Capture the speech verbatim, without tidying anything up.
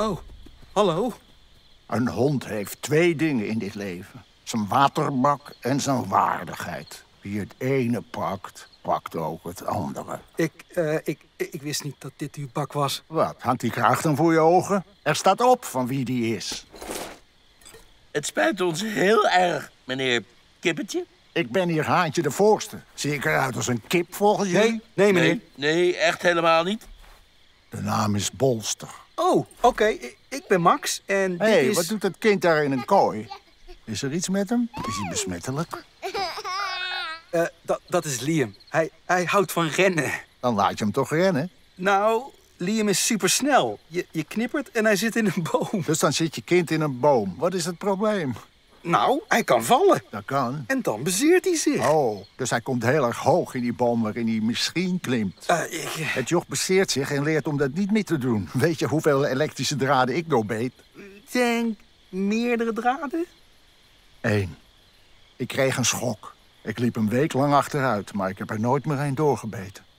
Oh, hallo. Een hond heeft twee dingen in dit leven. Zijn waterbak en zijn waardigheid. Wie het ene pakt, pakt ook het andere. Ik, uh, ik, ik wist niet dat dit uw bak was. Wat, hangt die kraag dan voor je ogen? Er staat op van wie die is. Het spijt ons heel erg, meneer Kippetje. Ik ben hier Haantje de Voorste. Zie ik eruit als een kip volgens jullie? Nee, nee, meneer. Nee, nee, echt helemaal niet. De naam is Bolster. Oh, oké. Okay. Ik, ik ben Max en Hé, hey, dit is... wat doet dat kind daar in een kooi? Is er iets met hem? Is hij besmettelijk? Uh, dat, dat is Liam. Hij, hij houdt van rennen. Dan laat je hem toch rennen? Nou, Liam is supersnel. Je, je knippert en hij zit in een boom. Dus dan zit je kind in een boom. Wat is het probleem? Nou, hij kan vallen. Dat kan. En dan bezeert hij zich. Oh, dus hij komt heel erg hoog in die boom waarin hij misschien klimt. Uh, ik... Het joch bezeert zich en leert om dat niet meer te doen. Weet je hoeveel elektrische draden ik doorbeet? Ik denk meerdere draden? Eén. Ik kreeg een schok. Ik liep een week lang achteruit, maar ik heb er nooit meer een doorgebeten.